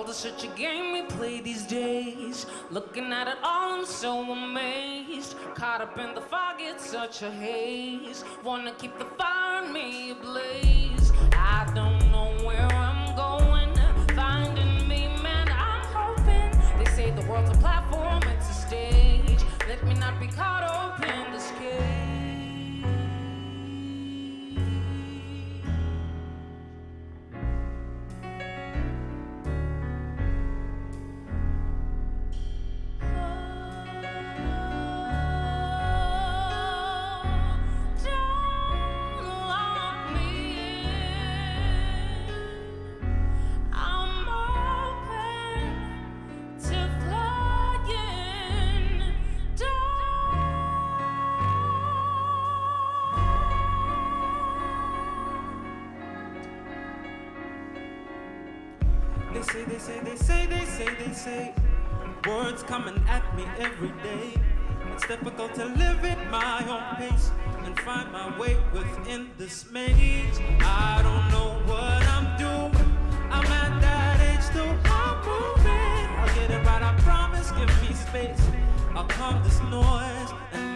world is such a game we play these days. Looking at it all, I'm so amazed. Caught up in the fog, it's such a haze. Wanna keep the fire in me ablaze. I don't know where I'm going. Finding me, man, I'm hoping. They say the world's a platform, it's a stage. Let me not be caught up in this cage. They say, words coming at me every day. It's difficult to live at my own pace and find my way within this maze. I don't know what I'm doing. I'm at that age still, I'm moving. I'll get it right, I promise, give me space. I'll calm this noise and